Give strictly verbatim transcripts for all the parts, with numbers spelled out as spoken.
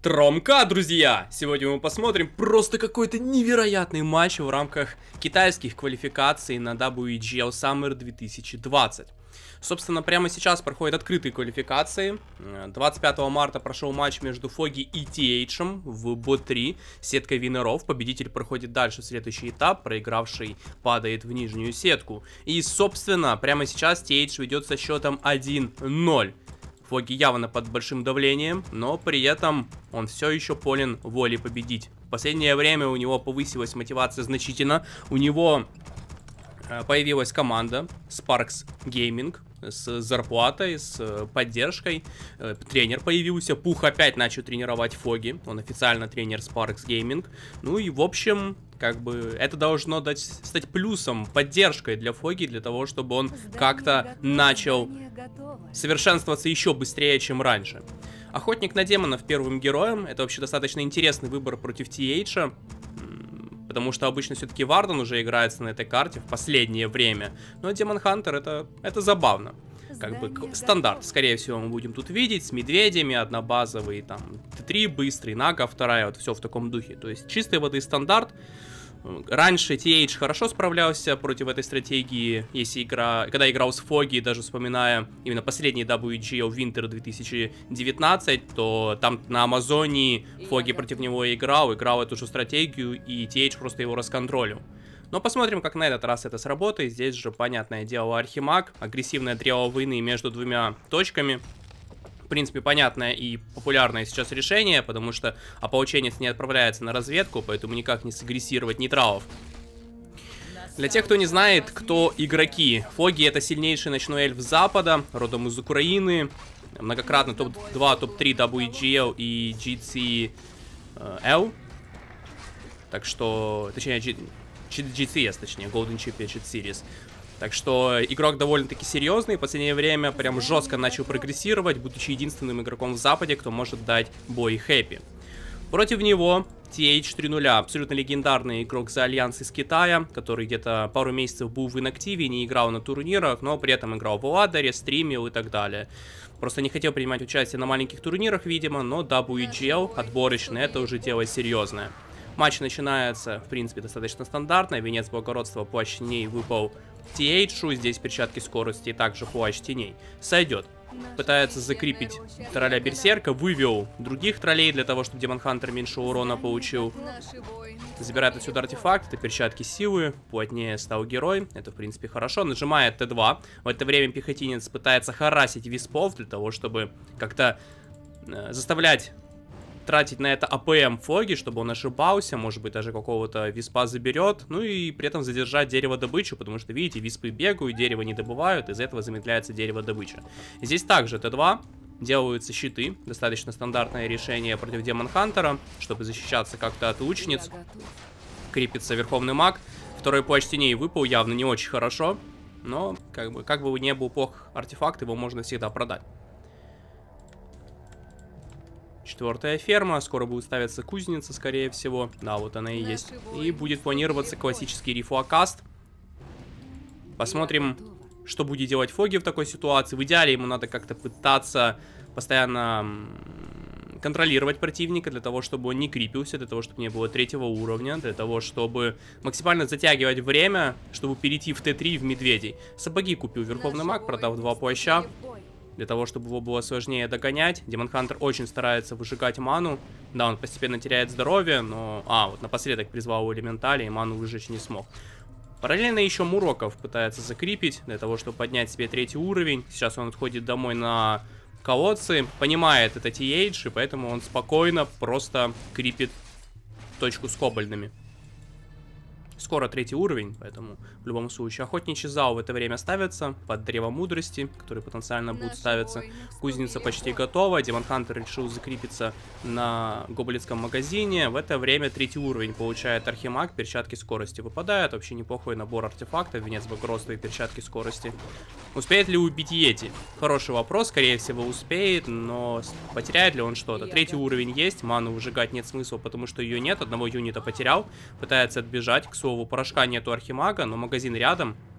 Тромка, друзья! Сегодня мы посмотрим просто какой-то невероятный матч в рамках китайских квалификаций на дабл ю и джи эл Summer две тысячи двадцать. Собственно, прямо сейчас проходят открытые квалификации. двадцать пятого марта прошел матч между Фоги и ти эйч в бот три, сеткой винеров. Победитель проходит дальше в следующий этап, проигравший падает в нижнюю сетку. И, собственно, прямо сейчас ти эйч ведет со счетом один ноль. Фоги явно под большим давлением, но при этом он все еще полон воли победить. В последнее время у него повысилась мотивация значительно. У него появилась команда Sparks Gaming с зарплатой, с поддержкой. Тренер появился. Пух опять начал тренировать Фоги. Он официально тренер Sparks Gaming. Ну и в общем, как бы это должно дать, стать плюсом, поддержкой для Фоги, для того, чтобы он как-то начал совершенствоваться еще быстрее, чем раньше. Охотник на демонов первым героем. Это вообще достаточно интересный выбор против ти эйч. Потому что обычно все-таки Варден уже играется на этой карте в последнее время. Но Демон Хантер это, это забавно. Как бы стандарт, скорее всего, мы будем тут видеть с медведями, однобазовый, там, тэ три быстрый, Нага вторая, вот все в таком духе. То есть чистой воды стандарт. Раньше ти эйч хорошо справлялся против этой стратегии, если игра, когда играл с Фоги, даже вспоминая именно последний дабл ю и джи эл Winter две тысячи девятнадцать, то там на Амазонии Фоги против него играл, играл эту же стратегию, и ти эйч просто его расконтролил. Но посмотрим, как на этот раз это сработает. Здесь же, понятное дело, Архимаг, агрессивное древо войны между двумя точками. В принципе, понятное и популярное сейчас решение, потому что ополченец не отправляется на разведку, поэтому никак не сагрессировать нейтралов. Для тех, кто не знает, кто игроки. Фоги — это сильнейший ночной эльф Запада, родом из Украины. Многократно топ два, топ три дабл ю джи эл и джи си эл. Так что, точнее, джи си эс, точнее, Golden Championship Series. Так что игрок довольно-таки серьезный, в последнее время прям жестко начал прогрессировать, будучи единственным игроком в Западе, кто может дать бой Хэппи. Против него ти эйч три ноль, абсолютно легендарный игрок за Альянс из Китая, который где-то пару месяцев был в инактиве, не играл на турнирах, но при этом играл в ладере, стримил и так далее. Просто не хотел принимать участие на маленьких турнирах, видимо, но дабл ю и джи эл отборочный, это уже дело серьезное. Матч начинается, в принципе, достаточно стандартно. Венец благородства, плащ теней выпал ти эйч. Здесь перчатки скорости и также плащ теней. Сойдет. Пытается закрепить тролля берсерка. Вывел других троллей для того, чтобы Демон Хантер меньше урона получил. Забирает отсюда артефакт. Это перчатки силы. Плотнее стал герой. Это, в принципе, хорошо. Нажимает тэ два. В это время пехотинец пытается харасить виспов для того, чтобы как-то э, заставлять тратить на это АПМ Фоги, чтобы он ошибался, может быть, даже какого-то виспа заберет, ну и при этом задержать дерево добычу, потому что, видите, виспы бегают, дерево не добывают, из-за этого замедляется дерево добыча. Здесь также тэ два, делаются щиты, достаточно стандартное решение против Демон Хантера, чтобы защищаться как-то от лучниц. Крепится Верховный Маг, второй плащ теней выпал, явно не очень хорошо, но как бы, как бы не был плох артефакт, его можно всегда продать. Четвертая ферма, скоро будет ставиться кузница, скорее всего. Да, вот она и есть. И будет планироваться классический рифлокаст. Посмотрим, что будет делать Фоги в такой ситуации. В идеале ему надо как-то пытаться постоянно контролировать противника, для того, чтобы он не крипился, для того, чтобы не было третьего уровня, для того, чтобы максимально затягивать время, чтобы перейти в тэ три в медведей. Сапоги купил Верховный Маг, продав два плаща. Для того, чтобы его было сложнее догонять. Демон Хантер очень старается выжигать ману. Да, он постепенно теряет здоровье, но... А, вот напоследок призвал элементали, и ману выжечь не смог. Параллельно еще Муроков пытается закрепить, для того, чтобы поднять себе третий уровень. Сейчас он отходит домой на колодцы. Понимает это ти эйч, и поэтому он спокойно просто крипит точку с кобальдами. Скоро третий уровень, поэтому в любом случае охотничий зал в это время ставится под древо мудрости, который потенциально будет ставиться. Кузница почти готова, Демон Хантер решил закрепиться на гоблинском магазине. В это время третий уровень получает Архимаг, перчатки скорости выпадают. Вообще неплохой набор артефактов, венец благородства и перчатки скорости. Успеет ли убить Йети? Хороший вопрос, скорее всего успеет, но потеряет ли он что-то? Третий уровень есть, ману выжигать нет смысла, потому что ее нет, одного юнита потерял, пытается отбежать, к слову, порошка нету Архимага, но магазин рядом.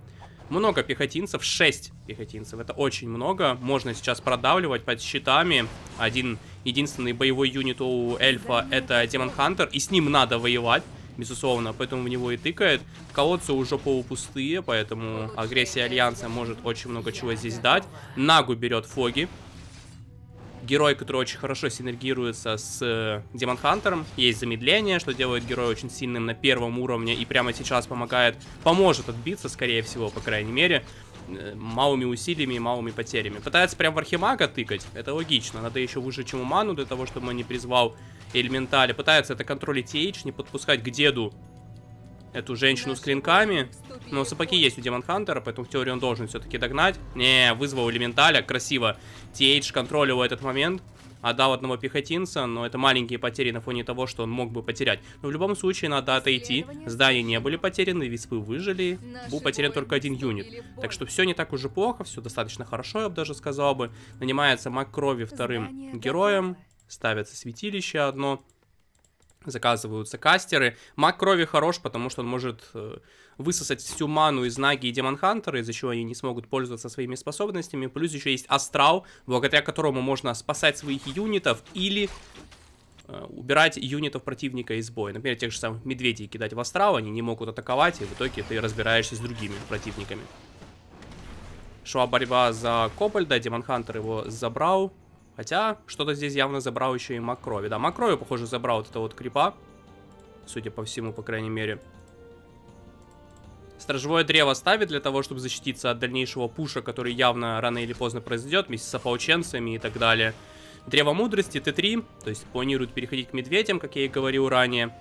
Много пехотинцев, шесть пехотинцев, это очень много. Можно сейчас продавливать под щитами. Один единственный боевой юнит у эльфа это Демон Хантер, и с ним надо воевать, безусловно, поэтому в него и тыкает. Колодцы уже полупустые, поэтому агрессия Альянса может очень много чего здесь дать. Нагу берет Фоги. Герой, который очень хорошо синергируется с э, Демон Хантером. Есть замедление, что делает героя очень сильным на первом уровне. И прямо сейчас помогает, поможет отбиться, скорее всего, по крайней мере. Э, малыми усилиями и малыми потерями. Пытается прям в Архимага тыкать. Это логично. Надо еще выше, чем у ману, для того, чтобы он не призвал элементали. Пытается это контролить Ти Эйч, не подпускать к деду эту женщину с клинками. Но сапоги есть у Демон Хантера, поэтому в теории он должен все-таки догнать. Не, вызвал элементаля, красиво. Ти Эйч контролировал этот момент, отдал одного пехотинца, но это маленькие потери на фоне того, что он мог бы потерять. Но в любом случае надо отойти. Здания не были потеряны, виспы выжили. Был потерян только один юнит. Так что все не так уже плохо, все достаточно хорошо, я бы даже сказал бы. Нанимается маг крови вторым героем. Ставится святилище одно. Заказываются кастеры. Маг крови хорош, потому что он может э, высосать всю ману из Наги и Демон Хантера, из-за чего они не смогут пользоваться своими способностями. Плюс еще есть Астрал, благодаря которому можно спасать своих юнитов или э, убирать юнитов противника из боя. Например, тех же самых медведей кидать в Астрал, они не могут атаковать, и в итоге ты разбираешься с другими противниками. Шла борьба за Кобальда, Демон Хантер его забрал. Хотя, что-то здесь явно забрал еще и маг крови. Да, маг крови, похоже, забрал вот это вот крипа. Судя по всему, по крайней мере. Стражевое древо ставит для того, чтобы защититься от дальнейшего пуша, который явно рано или поздно произойдет, вместе с ополченцами и так далее. Древо мудрости, Т три, то есть планирует переходить к медведям, как я и говорил ранее.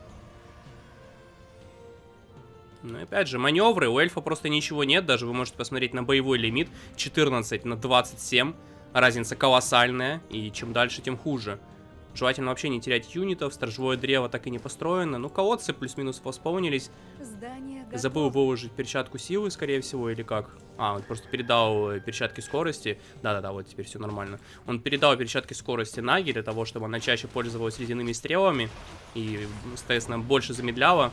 Ну и опять же, маневры, у эльфа просто ничего нет, даже вы можете посмотреть на боевой лимит, четырнадцать на двадцать семь. Разница колоссальная, и чем дальше, тем хуже. Желательно вообще не терять юнитов, сторожевое древо так и не построено. Ну, колодцы плюс-минус восполнились. Забыл выложить перчатку силы, скорее всего, или как? А, он просто передал перчатки скорости. Да-да-да, вот теперь все нормально. Он передал перчатки скорости Наги для того, чтобы она чаще пользовалась ледяными стрелами и, соответственно, больше замедляла.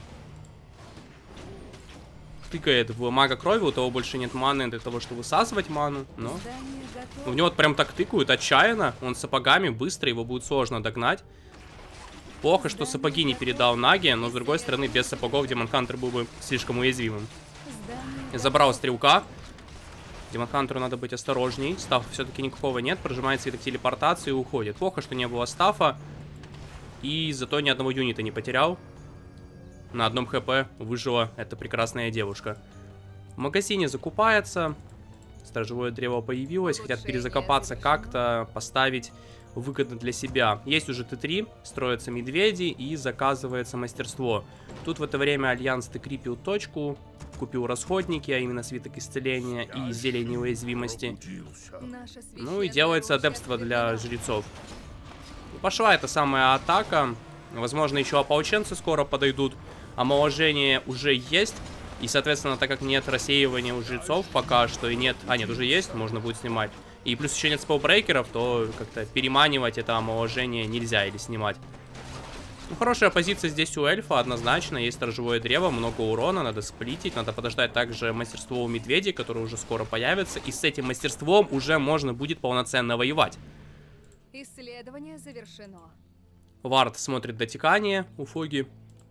Тыкает в мага крови, у того больше нет маны для того, чтобы высасывать ману, но у него вот прям так тыкают отчаянно, он с сапогами, быстро, его будет сложно догнать. Плохо, что сапоги не передал Наги, но с другой стороны, без сапогов Демон Хантер был бы слишком уязвимым. Забрал стрелка. Демон Хантеру надо быть осторожней, стафа все-таки никакого нет, прожимает цветок телепортации и уходит. Плохо, что не было стафа, и зато ни одного юнита не потерял. На одном хп выжила эта прекрасная девушка. В магазине закупается. Сторожевое древо появилось. Хотят перезакопаться как-то, поставить выгодно для себя. Есть уже Т три, строятся медведи и заказывается мастерство. Тут в это время Альянс тыкрипил точку, купил расходники, а именно свиток исцеления и зелень неуязвимости. Ну и делается адепство для жрецов. Пошла эта самая атака. Возможно, еще ополченцы скоро подойдут. Омоложение уже есть. И, соответственно, так как нет рассеивания у жрецов пока что и нет... А, нет, уже есть, можно будет снимать. И плюс еще нет спеллбрейкеров, то как-то переманивать это омоложение нельзя или снимать. Ну, хорошая позиция здесь у эльфа, однозначно. Есть сторожевое древо, много урона, надо сплитить. Надо подождать также мастерство у медведей, которое уже скоро появится. И с этим мастерством уже можно будет полноценно воевать. Исследование завершено. Вард смотрит дотекание у Фоги.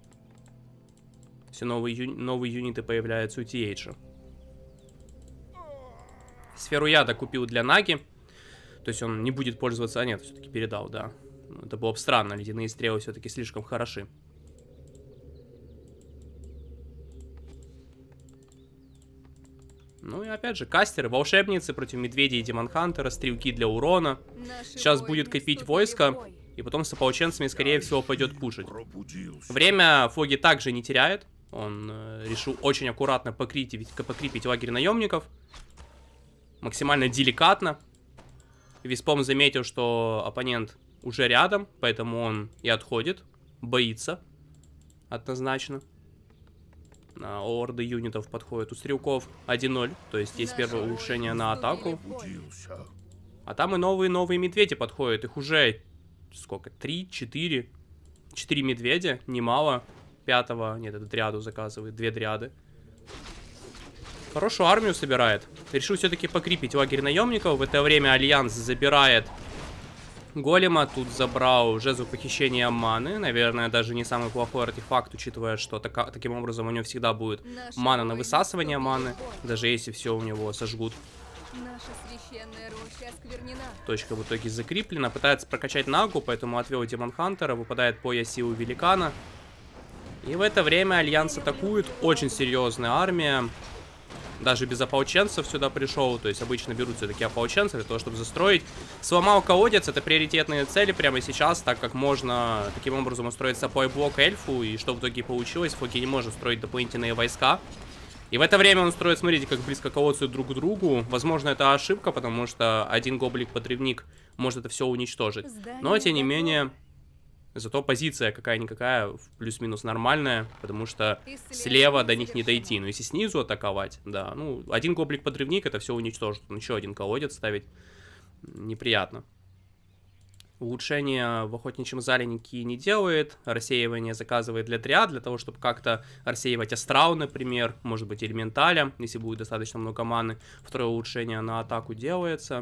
Все новые, ю... новые юниты появляются у Ти Эйча. Сферу яда купил для Наги. То есть он не будет пользоваться... А нет, все-таки передал, да. Это было бы странно, ледяные стрелы все-таки слишком хороши. Ну и опять же, кастеры, волшебницы против медведей и Демон Хантера, стрелки для урона. Наши Сейчас будет копить войско. И потом с ополченцами, скорее всего, пойдет пушить. Время Фоги также не теряет. Он э, решил очень аккуратно покрепить, покрепить лагерь наемников. Максимально деликатно. Виспом заметил, что оппонент уже рядом, поэтому он и отходит. Боится. Однозначно. На орды юнитов подходят. У стрелков один ноль. То есть есть первое улучшение на атаку. А там и новые-новые медведи подходят. Их уже... Сколько? Три, четыре. Четыре медведя, немало. Пятого, нет, это дриаду заказывает, две дриады. Хорошую армию собирает. Решил все-таки покрепить лагерь наемников. В это время Альянс забирает голема. Тут забрал жезл похищения маны. Наверное, даже не самый плохой артефакт, учитывая, что така, таким образом у него всегда будет Наши мана на воины высасывание вступили маны. в бой. Даже если все у него сожгут. Наша священная роща осквернена. Точка в итоге закреплена. Пытается прокачать Нагу, поэтому отвел Демон Хантера. Выпадает пояс силы великана. И в это время Альянс атакует. Очень серьезная армия. Даже без ополченцев сюда пришел. То есть обычно берут все-таки ополченцев для того, чтобы застроить. Сломал колодец. Это приоритетные цели прямо сейчас, так как можно таким образом устроить саппорт-блок эльфу. И что в итоге получилось? Фоки не может строить дополнительные войска. И в это время он строит, смотрите, как близко колодцы друг к другу. Возможно, это ошибка, потому что один гоблик-подрывник может это все уничтожить. Но, тем не менее, зато позиция какая-никакая, плюс-минус нормальная, потому что слева до них не дойти. Но если снизу атаковать, да, ну, один гоблик-подрывник это все уничтожит. Еще один колодец ставить неприятно. Улучшения в охотничьем зале никакие не делает. Рассеивание заказывает для триад, для того, чтобы как-то рассеивать астрал, например. Может быть, элементаля, если будет достаточно много маны. Второе улучшение на атаку делается.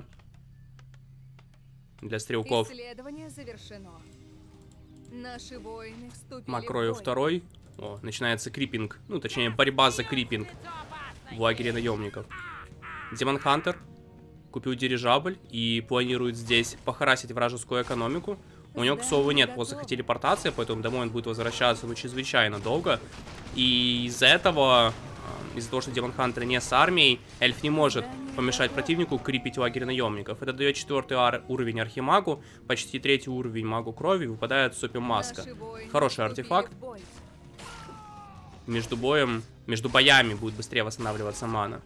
Для стрелков. Исследование завершено. Наши воины вступили Макрою в бой. второй. О, начинается крипинг. Ну, точнее, борьба за крипинг в лагере наемников. Демон Хантер купил дирижабль и планирует здесь похарасить вражескую экономику. У него, к слову, нет посоха телепортации, поэтому домой он будет возвращаться ну, чрезвычайно долго. И из-за этого, из-за того, что Демон Хантер не с армией, эльф не может помешать противнику крепить лагерь наемников. Это дает четвертый ар уровень архимагу, почти третий уровень магу крови, выпадает сопи маска. Хороший артефакт. Между боем, между боями будет быстрее восстанавливаться мана.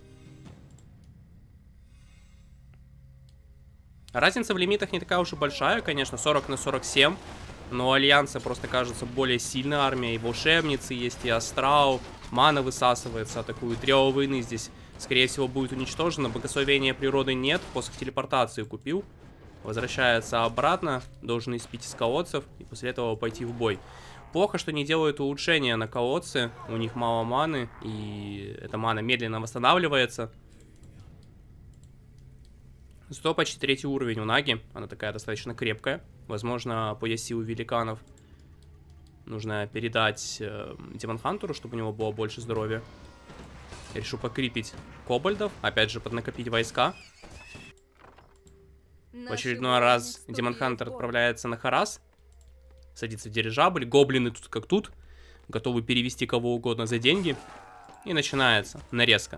Разница в лимитах не такая уж и большая, конечно, сорок на сорок семь. Но у Альянса просто кажется более сильной армией. И волшебницы есть, и астрал. Мана высасывается, атакуют. Древо войны здесь, скорее всего, будет уничтожено. Богословения природы нет. Посох телепортации купил. Возвращается обратно. Должен испить из колодцев. И после этого пойти в бой. Плохо, что не делают улучшения на колодцы. У них мало маны. И эта мана медленно восстанавливается. Зато почти третий уровень у Наги. Она такая достаточно крепкая. Возможно, пояс силы великанов нужно передать э, Демон Хантеру, чтобы у него было больше здоровья. Решу покрепить кобальдов. Опять же, поднакопить войска. В очередной раз Демон Хантер отправляется на Харас. Садится в дирижабль. Гоблины тут как тут. Готовы перевести кого угодно за деньги. И начинается нарезка.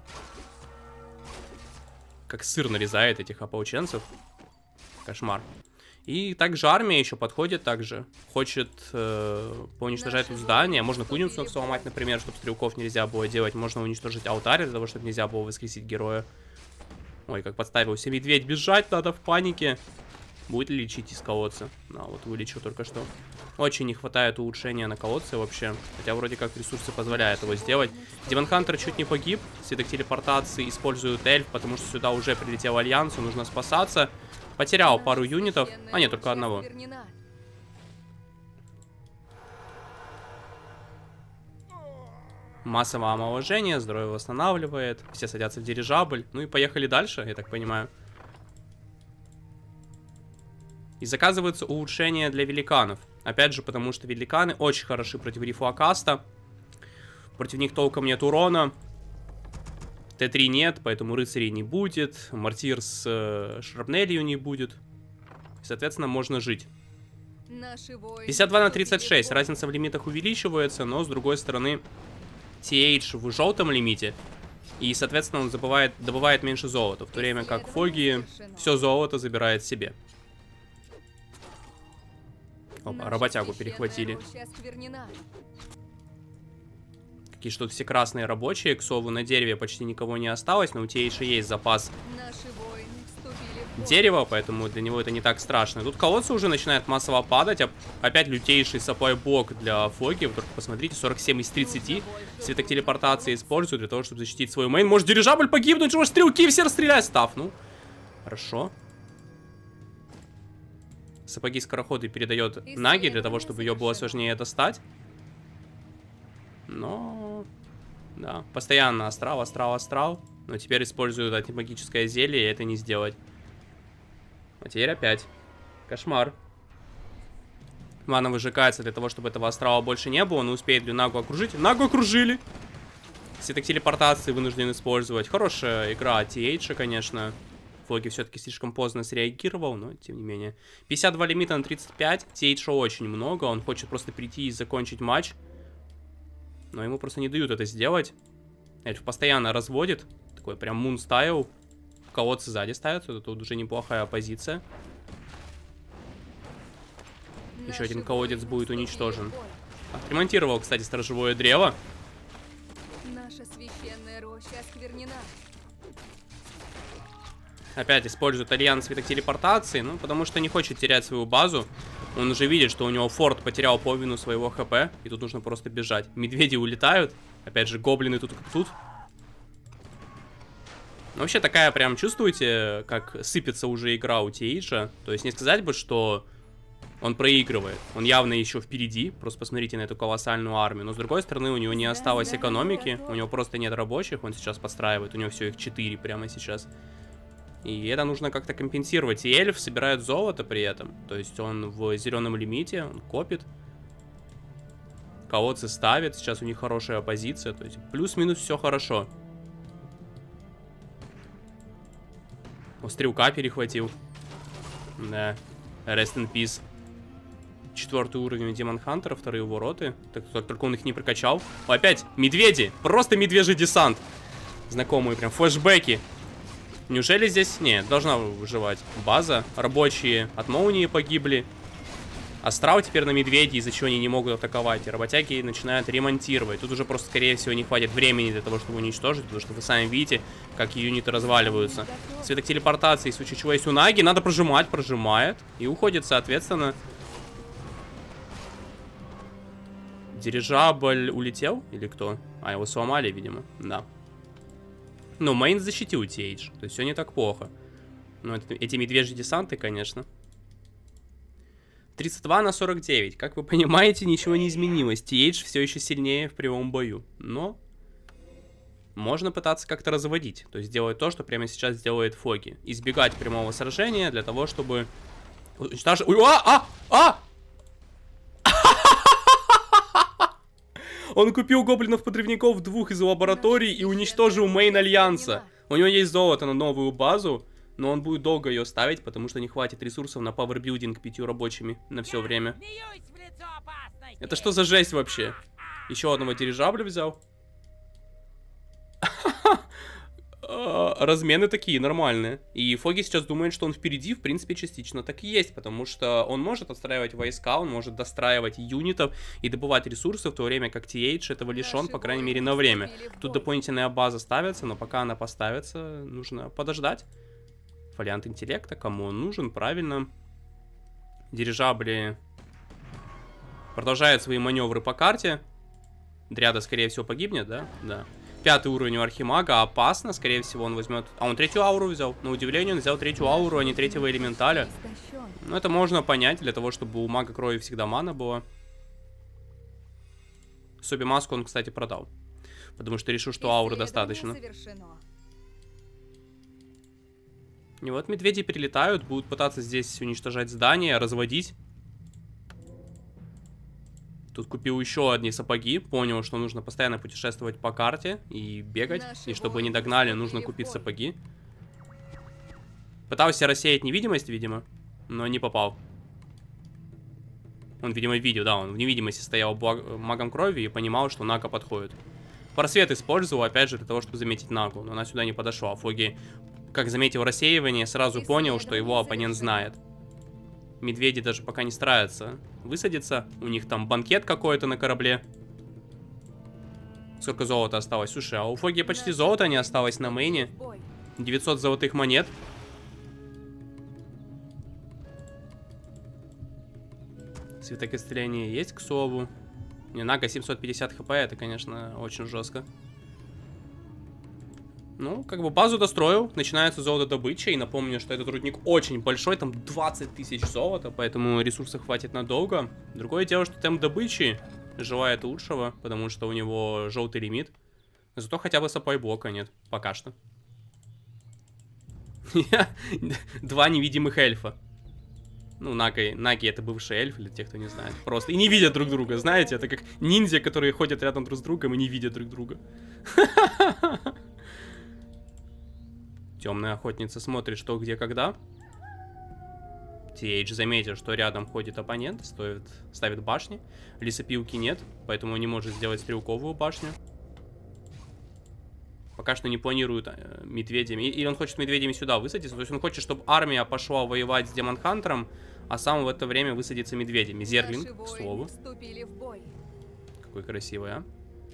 Как сыр нарезает этих ополченцев. Кошмар. И также армия еще подходит также. Хочет э, поуничтожать тут здание. Можно куницу сломать, например, чтобы стрелков нельзя было делать. Можно уничтожить алтарь для того, чтобы нельзя было воскресить героя. Ой, как подставился медведь. Бежать надо в панике. Будет ли лечить из колодца? А, вот вылечил только что. Очень не хватает улучшения на колодце вообще. Хотя вроде как ресурсы позволяют его сделать. Демон Хантер чуть не погиб. Свиток телепортации используют эльф, потому что сюда уже прилетел Альянс, нужно спасаться. Потерял пару юнитов. А нет, только одного. Массовое омоложение, здоровье восстанавливает. Все садятся в дирижабль. Ну и поехали дальше, я так понимаю. И заказываются улучшения для великанов. Опять же, потому что великаны очень хороши против рифлокаста. Против них толком нет урона. Т три нет, поэтому рыцарей не будет. Мортир с э, шрапнелью не будет. Соответственно, можно жить. пятьдесят два на тридцать шесть. Разница в лимитах увеличивается, но с другой стороны, ти эйч в желтом лимите. И, соответственно, он забывает, добывает меньше золота. В то время как Фоги все золото забирает себе. Опа, работягу перехватили. Какие что-то все красные рабочие. К слову, на дереве почти никого не осталось, но у Тейши есть запас дерева, поэтому для него это не так страшно. Тут колодцы уже начинают массово падать. Опять лютейший саппорт-блок для Фоги. Только посмотрите, сорок семь из тридцати. Свиток телепортации используют для того, чтобы защитить свой мейн. Может дирижабль погибнуть, что ж стрелки все расстрелять став. Ну, хорошо. Сапоги скороходы передает Наги для того, чтобы ее было сложнее достать. Но Да, постоянно астрал, астрал, астрал. Но теперь используют антимагическое зелье, и это не сделать. А теперь опять. Кошмар. Мана выжигается для того, чтобы этого астрала больше не было. Но успеет ли Нагу окружить? Нагу окружили! Все так телепортации вынуждены использовать. Хорошая игра от ти эйч, конечно. Фоги все-таки слишком поздно среагировал, но тем не менее. пятьдесят два лимита на тридцать пять. ти эйч очень много. Он хочет просто прийти и закончить матч. Но ему просто не дают это сделать. Эльф постоянно разводит. Такой прям мун-стайл. Колодцы сзади ставятся. Это тут уже неплохая позиция. Еще один колодец будет уничтожен. Отремонтировал, кстати, сторожевое древо. Наша священная роща осквернена. Опять использует альянс виток телепортации. Ну, потому что не хочет терять свою базу. Он уже видит, что у него форт потерял половину своего хп. И тут нужно просто бежать. Медведи улетают. Опять же, гоблины тут как тут. Но вообще такая прям, чувствуете, как сыпется уже игра у ти эйч. То есть не сказать бы, что он проигрывает. Он явно еще впереди. Просто посмотрите на эту колоссальную армию. Но с другой стороны, у него не осталось экономики. У него просто нет рабочих. Он сейчас подстраивает. У него все их четыре прямо сейчас. И это нужно как-то компенсировать. И эльф собирает золото при этом. То есть он в зеленом лимите. Он копит. Колодцы ставит. Сейчас у них хорошая позиция. То есть плюс-минус все хорошо. О, стрелка перехватил. Да. Rest in peace. Четвертый уровень у Демон Хантера, вторые вороты. Так, так, только он их не прокачал. О, опять медведи. Просто медвежий десант. Знакомые прям флешбеки. Неужели здесь... Нет, должна выживать база. Рабочие от молнии погибли. Астрал теперь на медведи, из-за чего они не могут атаковать. И работяги начинают ремонтировать. Тут уже просто, скорее всего, не хватит времени для того, чтобы уничтожить. Потому что вы сами видите, как юниты разваливаются. Цветок телепортации, в случае чего есть у Наги. Надо прожимать, прожимает. И уходит, соответственно. Дирижабль улетел? Или кто? А, его сломали, видимо. Да. Ну, мейн защитил ти эйч. То есть все не так плохо. Но это, эти медвежьи десанты, конечно. тридцать два на сорок девять. Как вы понимаете, ничего не изменилось. ти эйч все еще сильнее в прямом бою. Но можно пытаться как-то разводить. То есть делать то, что прямо сейчас делает Фоги. Избегать прямого сражения для того, чтобы... уничтожить... Ой, а! А! А! Он купил гоблинов-подрывников двух из лабораторий и уничтожил мейн Альянса. У него есть золото на новую базу, но он будет долго ее ставить, потому что не хватит ресурсов на пауэрбилдинг пятью рабочими на все время. Это что за жесть вообще? Еще одного дирижабля взял. Размены такие нормальные. И Фоги сейчас думает, что он впереди, в принципе, частично так и есть. Потому что он может отстраивать войска, он может достраивать юнитов и добывать ресурсы, в то время как ти эйч этого лишен, по крайней мере, на время. Тут дополнительная база ставится, но пока она поставится, нужно подождать. Фолиант интеллекта, кому он нужен, правильно. Дирижабли продолжают свои маневры по карте. Дриада, скорее всего, погибнет, да? Да. Пятый уровень у Архимага, опасно, скорее всего, он возьмет... А он третью ауру взял. На удивление, он взял третью ауру, а не третьего элементаля. Ну, это можно понять, для того, чтобы у мага крови всегда мана была. Соби маску он, кстати, продал. Потому что решил, что ауры достаточно. И вот медведи перелетают, будут пытаться здесь уничтожать здания, разводить. Тут купил еще одни сапоги, понял, что нужно постоянно путешествовать по карте и бегать. Наши и чтобы не догнали, нужно купить сапоги. Пытался рассеять невидимость, видимо, но не попал. Он, видимо, видел, да, он в невидимости стоял магом крови и понимал, что Нага подходит. Просвет использовал, опять же, для того, чтобы заметить Нагу, но она сюда не подошла. Фоги, как заметил рассеивание, сразу понял, что его оппонент знает. Медведи даже пока не стараются высадиться. У них там банкет какой-то на корабле. Сколько золота осталось? Слушай, а у Фоги почти золота не осталось на мейне. девятьсот золотых монет. Цветок исцеления есть, к слову. Не, Нага семьсот пятьдесят хп, это, конечно, очень жестко. Ну, как бы базу достроил, начинается золотодобыча, и напомню, что этот рудник очень большой, там двадцать тысяч золота, поэтому ресурсов хватит надолго. Другое дело, что темп добычи желает лучшего, потому что у него желтый лимит. Зато хотя бы саппой-блока нет. Пока что. Два невидимых эльфа. Ну, Наги, Наги это бывший эльф, для тех, кто не знает. Просто. И не видят друг друга, знаете? Это как ниндзя, которые ходят рядом друг с другом и не видят друг друга. Темная охотница смотрит, что, где, когда. ти эйч заметил, что рядом ходит оппонент, стоит, ставит башни. Лесопилки нет, поэтому он не может сделать стрелковую башню. Пока что не планирует э, медведями. Или он хочет медведями сюда высадиться. То есть он хочет, чтобы армия пошла воевать с Демон Хантером, а сам в это время высадится медведями. Зерглинг, к слову. Какой красивый, а?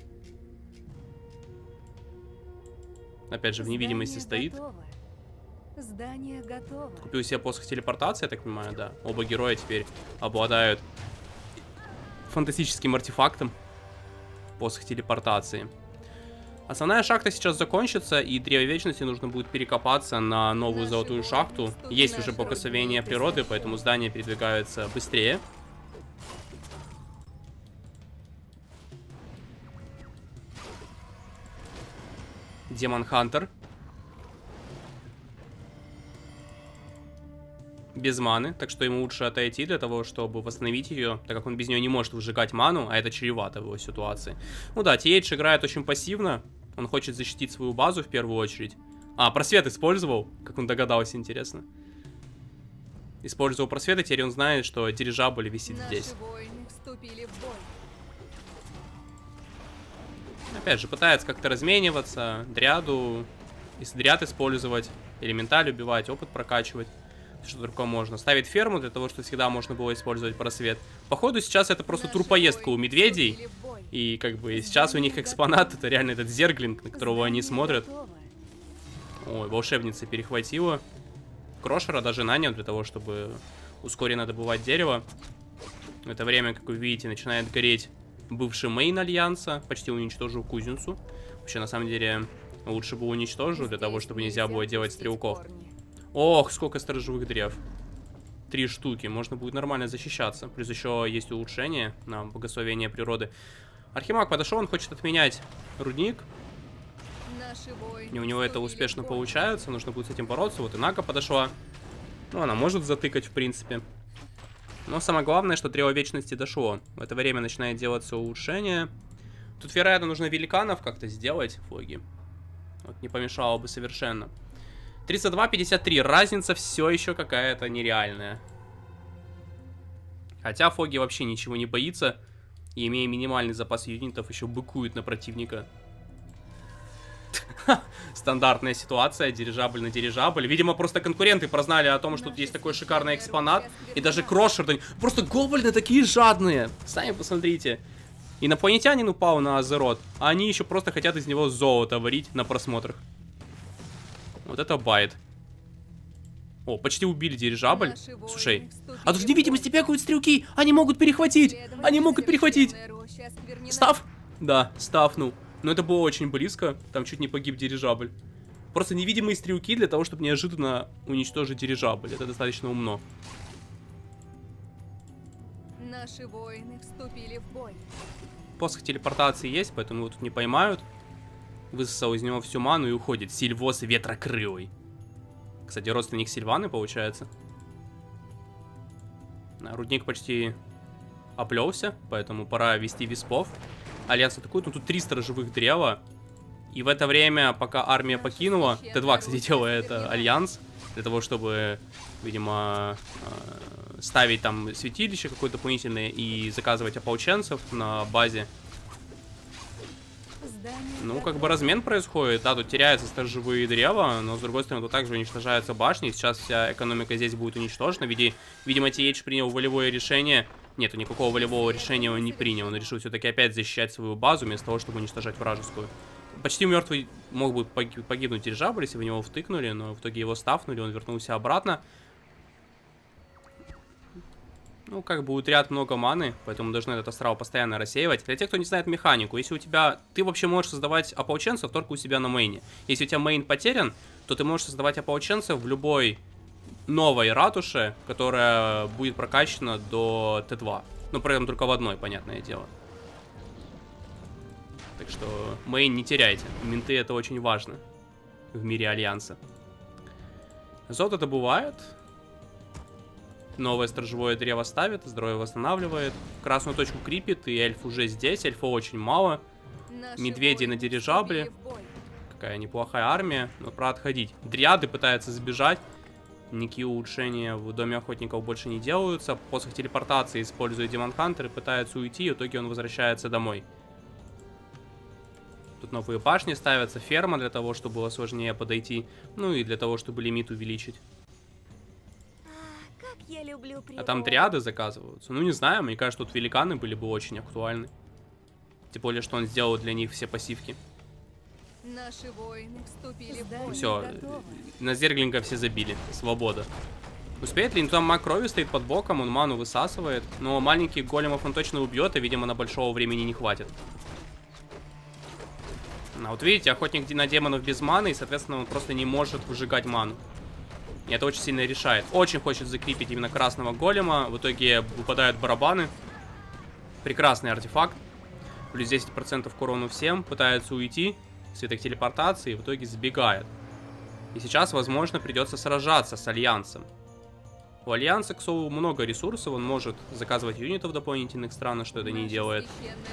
Опять же, в невидимости стоит. Здание готово. Купил себе посох телепортации, я так понимаю, да. Оба героя теперь обладают фантастическим артефактом. Посох телепортации. Основная шахта сейчас закончится, и Древо Вечности нужно будет перекопаться на новую золотую шахту. Есть уже благословение природы, поэтому здания передвигаются быстрее. Демон Хантер. Без маны, так что ему лучше отойти для того, чтобы восстановить ее, так как он без нее не может выжигать ману, а это чревато в его ситуации. Ну да, ти эйч играет очень пассивно. Он хочет защитить свою базу в первую очередь. А, просвет использовал, как он догадался, интересно. Использовал просвет, и теперь он знает, что дирижабль висит здесь. Опять же, пытается как-то размениваться, дряду, если дряд использовать, элементаль убивать, опыт прокачивать. Что только можно. Ставить ферму для того, чтобы всегда можно было использовать просвет. Походу сейчас это просто турпоездка у медведей. И как бы сейчас у них экспонат, это реально этот зерглинг, на которого они смотрят. Ой, волшебница перехватила. Крошера даже нанял для того, чтобы ускоренно добывать дерево. В это время, как вы видите, начинает гореть бывший мейн Альянса. Почти уничтожил кузницу. Вообще, на самом деле, лучше бы уничтожил, для того, чтобы нельзя было делать стрелков. Ох, сколько сторожевых древ. Три штуки. Можно будет нормально защищаться. Плюс еще есть улучшение на благословение природы. Архимаг подошел, он хочет отменять рудник. И у него это успешно получается. Нужно будет с этим бороться. Вот и Нака подошла. Ну, она может затыкать, в принципе. Но самое главное, что Древо Вечности дошло. В это время начинает делаться улучшение. Тут, вероятно, нужно великанов как-то сделать, фоги. Вот не помешало бы совершенно. тридцать два пятьдесят три. Разница все еще какая-то нереальная. Хотя Фоги вообще ничего не боится. И имея минимальный запас юнитов, еще быкует на противника. Стандартная ситуация. Дирижабль на дирижабль. Видимо, просто конкуренты прознали о том, что тут есть такой шикарный экспонат. И даже Крошер... Просто гоблины такие жадные. Сами посмотрите. Инопланетянин упал на Азерот. А они еще просто хотят из него золото варить на просмотрах. Вот это байт. О, почти убили дирижабль. Слушай, а тут в невидимости бегают стрелки. Они могут перехватить. Они могут перехватить. Став? Да, стафнул. Но это было очень близко. Там чуть не погиб дирижабль. Просто невидимые стрелки для того, чтобы неожиданно уничтожить дирижабль. Это достаточно умно. Наши воины вступили в бой. Посох телепортации есть, поэтому его тут не поймают. Высосал из него всю ману и уходит. Сильвос Ветрокрылый. Кстати, родственник Сильваны получается. Рудник почти оплелся, поэтому пора вести виспов. Альянс атакует, но тут три сторожевых древа. И в это время, пока армия покинула, Т два, кстати, делает Альянс. Для того, чтобы, видимо, ставить там святилище какое-то дополнительное и заказывать ополченцев на базе. Ну, как бы размен происходит. Да, тут теряются сторожевые древа, но с другой стороны, тут также уничтожаются башни. Сейчас вся экономика здесь будет уничтожена. Види, видимо, ти эйч принял волевое решение. Нету, никакого волевого решения он не принял. Он решил все-таки опять защищать свою базу, вместо того, чтобы уничтожать вражескую. Почти мертвый мог бы погибнуть дирижабль, если бы в него втыкнули, но в итоге его стафнули, он вернулся обратно. Ну, как бы утрят много маны, поэтому должны этот астрал постоянно рассеивать. Для тех, кто не знает механику, если у тебя... Ты вообще можешь создавать ополченцев только у себя на мейне. Если у тебя мейн потерян, то ты можешь создавать ополченцев в любой новой ратуше, которая будет прокачана до Т два. Ну, при этом только в одной, понятное дело. Так что мейн не теряйте. Минты это очень важно в мире Альянса. Золото добывает. Новое сторожевое древо ставит, здоровье восстанавливает. Красную точку крипит, и эльф уже здесь. Эльфа очень мало. Медведи на дирижабле. Какая неплохая армия. Но пора отходить. Дриады пытаются сбежать. Никакие улучшения в доме охотников больше не делаются. Посох телепортации использует Демон Хантер и пытается уйти. И в итоге он возвращается домой. Тут новые башни ставятся. Ферма для того, чтобы было сложнее подойти. Ну и для того, чтобы лимит увеличить. Я люблю природу. А там триады заказываются. Ну, не знаю, мне кажется, тут великаны были бы очень актуальны. Тем более, что он сделал для них все пассивки. Наши воины вступили в бой. Все, на зерглинга все забили. Свобода. Успеет ли? Ну, там маг крови стоит под боком, он ману высасывает. Но маленьких големов он точно убьет, и, видимо, на большого времени не хватит. А вот видите, охотник на демонов без маны, и, соответственно, он просто не может выжигать ману. И это очень сильно решает. Очень хочет закрепить именно красного голема. В итоге выпадают барабаны. Прекрасный артефакт. Плюс десять процентов к урону всем. Пытается уйти. Свиток телепортации. В итоге сбегает. И сейчас, возможно, придется сражаться с Альянсом. У Альянса, к слову, много ресурсов. Он может заказывать юнитов дополнительных. Странно, что это не делает.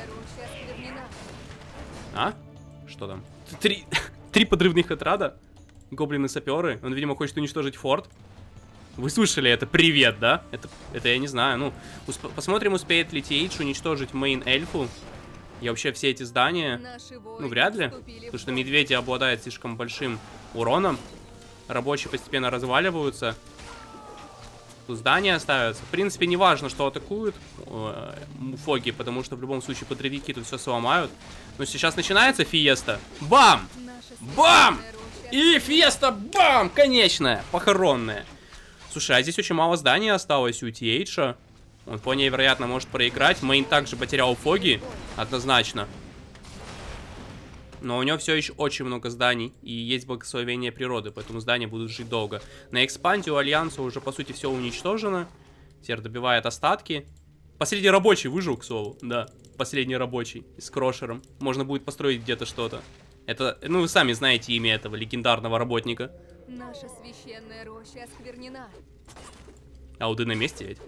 А? Что там? Три, Три подрывных отряда? Гоблины-саперы. Он, видимо, хочет уничтожить форт. Вы слышали это? Привет, да? Это, это я не знаю. Ну, усп посмотрим, успеет ли Ти Эйдж уничтожить мейн-эльфу. И вообще все эти здания. Ну, вряд ли. Потому что медведи обладают слишком большим уроном. Рабочие постепенно разваливаются. Тут здания ставятся. В принципе, не важно, что атакуют э, фоги, потому что в любом случае подрывики тут все сломают. Но сейчас начинается фиеста. Бам! Бам! И фиеста, бам! Конечная, похоронная. Слушай, а здесь очень мало зданий осталось у Ти Эйджа. Он вполне вероятно может проиграть. Мейн также потерял фоги, однозначно. Но у него все еще очень много зданий. И есть благословение природы, поэтому здания будут жить долго. На экспанде у Альянса уже, по сути, все уничтожено. Теперь добивает остатки. Последний рабочий выжил, к слову. Да, последний рабочий с крошером. Можно будет построить где-то что-то. Это, ну, вы сами знаете имя этого легендарного работника. Наша священная роща осквернена. Ауды на месте ведь?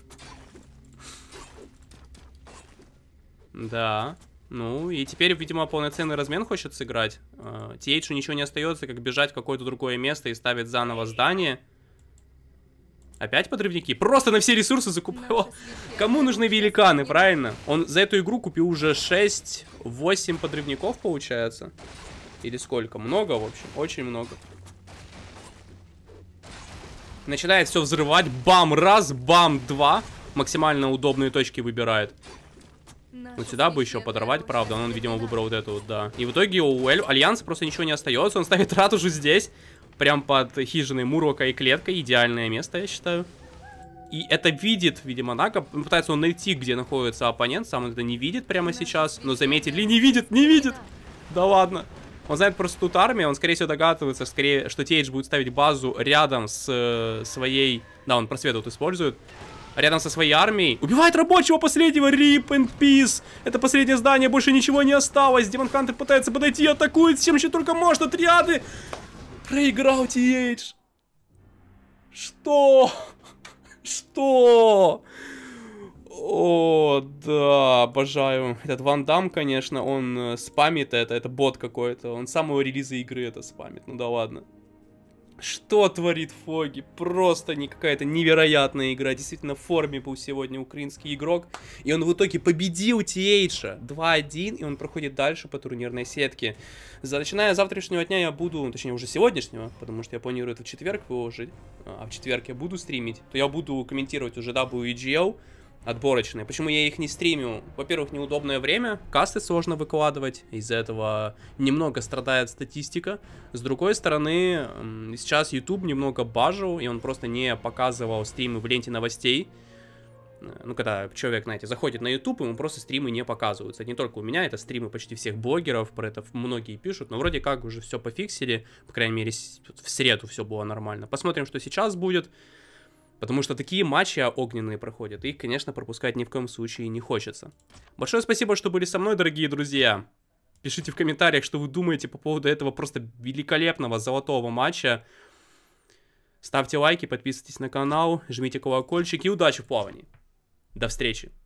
Да. Ну, и теперь, видимо, полноценный размен хочет сыграть. Ти Эйджу ничего не остается, как бежать в какое-то другое место и ставить заново здание. Опять подрывники? Просто на все ресурсы закупал. Кому нужны великаны, правильно? Он за эту игру купил уже шесть-восемь подрывников, получается. Или сколько? Много, в общем. Очень много. Начинает все взрывать. Бам, раз, бам, два. Максимально удобные точки выбирает. Вот сюда бы еще подорвать, правда. Он, видимо, выбрал вот эту вот, да. И в итоге у Альянса просто ничего не остается. Он ставит ратушу здесь. Прям под хижиной Мурока и клеткой. Идеальное место, я считаю. И это видит, видимо, Нака. Пытается он найти, где находится оппонент. Сам он это не видит прямо сейчас. Но заметит ли? Не видит, не видит. Да ладно. Он знает просто тут армия. Он, скорее всего, догадывается, скорее, что Ти Эйдж будет ставить базу рядом с э, своей... Да, он просвет вот использует. Рядом со своей армией. Убивает рабочего последнего. Rip and Peace. Это последнее здание. Больше ничего не осталось. Демон Хантер пытается подойти. Атакует всем, чем только можно. Триады. Проиграл Ти Эйдж. Что? Что? О, да, обожаю. Этот Ван Дам, конечно, он э, спамит это. Это бот какой-то. Он с самого релиза игры это спамит. Ну да ладно. Что творит Фоги? Просто не какая-то невероятная игра. Действительно, в форме был сегодня украинский игрок. И он в итоге победил Ти Эйджа два один. И он проходит дальше по турнирной сетке. За, начиная с завтрашнего дня я буду, точнее уже сегодняшнего, потому что я планирую это в четверг выложить, а в четверг я буду стримить, то я буду комментировать уже дабл ю и джи эл отборочные. Почему я их не стримю? Во-первых, неудобное время, касты сложно выкладывать, из-за этого немного страдает статистика. С другой стороны, сейчас YouTube немного бажил, и он просто не показывал стримы в ленте новостей. Ну, когда человек, знаете, заходит на YouTube, ему просто стримы не показываются. Не только у меня, это стримы почти всех блогеров, про это многие пишут, но вроде как уже все пофиксили, по крайней мере, в среду все было нормально. Посмотрим, что сейчас будет. Потому что такие матчи огненные проходят. И их, конечно, пропускать ни в коем случае не хочется. Большое спасибо, что были со мной, дорогие друзья. Пишите в комментариях, что вы думаете по поводу этого просто великолепного золотого матча. Ставьте лайки, подписывайтесь на канал, жмите колокольчик и удачи в плавании. До встречи.